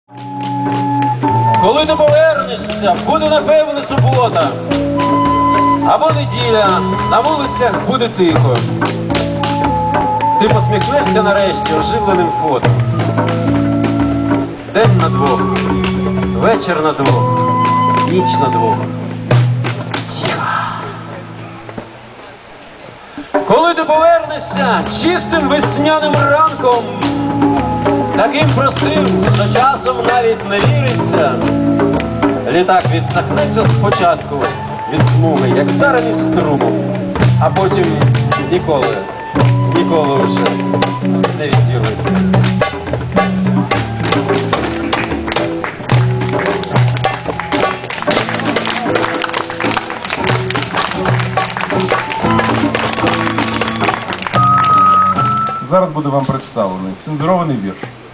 Коли ти повернешся, буде напевне субота. Або неділя, на вулицях буде тихо. Ти посміхнешся нарешті оживленим фото. День на двох, вечір на двох, ніч на двох. Тихо. Коли ти повернешся чистим весняним ранком, таким простим, що часом навіть не віриться, літак відсахнеться спочатку від смуги, як вдарений струмом, а потім ніколи вже не відділиться. Зараз буде вам представлений цензурований вірш.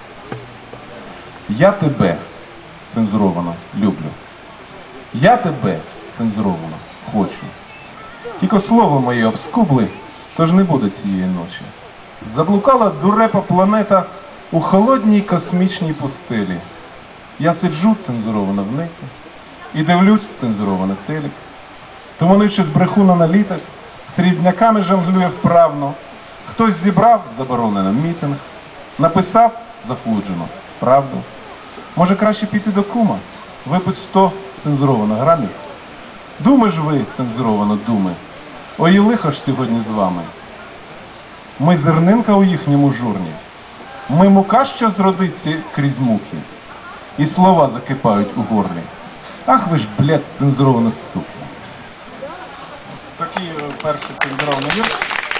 Я тебе цензуровано люблю. Я тебе цензуровано хочу. Тільки слово моє обскубли, тож не буде цієї ночі. Заблукала дурепа планета у холодній космічній пустелі. Я сиджу цензуровано в неті і дивлюсь цензуровано телек. Туманичись брехун аналітик, срібняками жонглює вправно. Хтось зібрав заборонений мітинг, написав зафлуджено правду. Може краще піти до кума, випить 100 цензуровано грамів? Думи ж ви, цензуровано думи, ой, лихо ж сьогодні з вами. Ми зернинка у їхньому журні, ми мука, що зродиться крізь муки, і слова закипають у горлі. Ах ви ж, блядь, цензуровано суки. Такий перший цензурований вірш.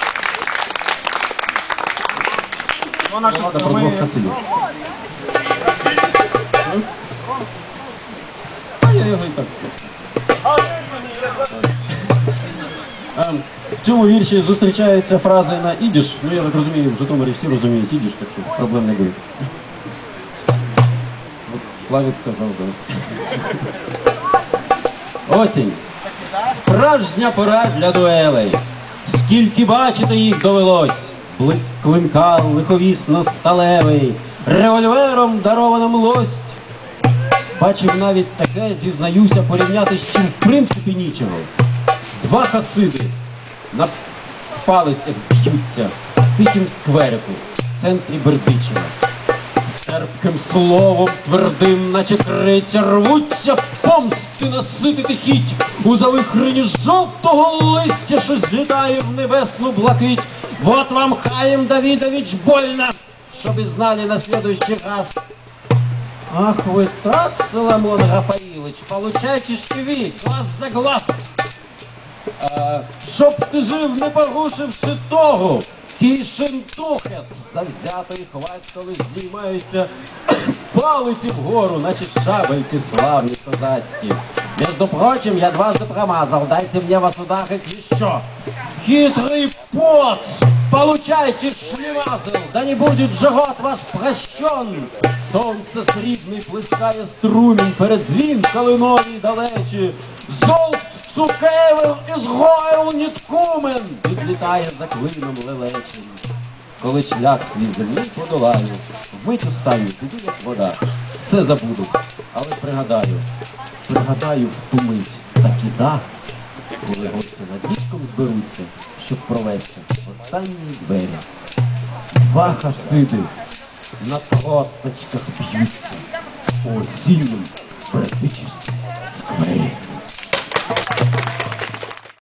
Влада про двох хасидів. А я його і так. В цьому вірші зустрічаються фрази на ідиш. Ну, я так розумію, в Житомирі всі розуміють ідиш, так що проблем не буде. От Славік казав, так. Осінь. Справжня пора для дуелей. Скільки бачити їх довелось. Блиск клинка лиховісно сталевий, револьвером дарованим лость. Бачив навіть таке, зізнаюся, порівняти з чим в принципі нічого. Два хасиди на палицях б'ються в тихім скверику в центрі Бердичева. З терпким словом твердим, наче криця, рвуться помсти наситити хіть у завихрені жовтого листя, що злітає в небесну блакить. Вот вам Хаим Давидович больно, чтобы знали на следующий раз. Ах вы так, Соломон Рафаилович, получайте шкиві, глаз за глаз. Щоб ти жив, не порушивши того, тішим тухес, завзятої хвать, коли здіймаються палиці вгору, наче шабельки славні козацькі. Между прочим, я дважды промазал, дайте мне вас ударить еще. Хитрый пот, получайте шлемазл, да не будет же год вас прощен. Сонце срібний плескає струмінь перед дзвін калиновій далечі. Золт цукевив із гойл ніткумен відлітає за клином лелечим. Коли шлях свій землі подолаю, вмить останню піду, як вода. Все забуду, але пригадаю в ту мить такі дах, коли гості над ліжком зберуться, щоб провести останні двері. Два хасиди на тросточках б'ються у осіннім Бердичівському